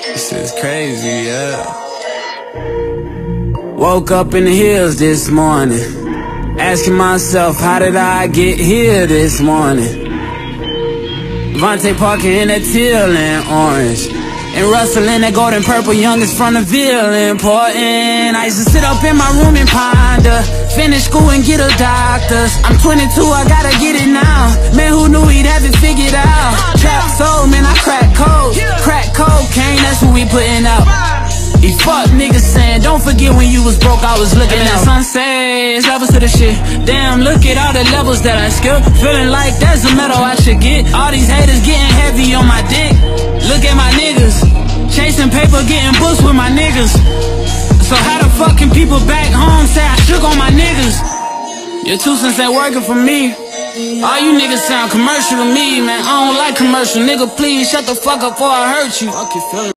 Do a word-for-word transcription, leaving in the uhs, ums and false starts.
This is crazy, yeah. Woke up in the hills this morning, asking myself, how did I get here this morning? Vontae Parker in that teal and orange, and Russell in that golden purple, youngest from the Ville, important. I used to sit up in my room and ponder, finish school and get a doctor's. I'm twenty-two, I gotta get it now. Man, who knew he'd have it figured out? Trap soul, man, I crack cold. Crack cocaine, that's what we putting out. These fuck niggas saying, don't forget when you was broke, I was looking at sunsets, levels to the shit. Damn, look at all the levels that I skill. Feeling like there's a medal I should get. All these haters getting heavy on my dick. Look at my niggas, chasing paper, getting books with my niggas. So how the fuck can people back home say I shook on my niggas? Your two cents ain't working for me. All you niggas sound commercial to me, man. I don't like commercial, nigga. Please shut the fuck up before I hurt you. Fuck you, feeling.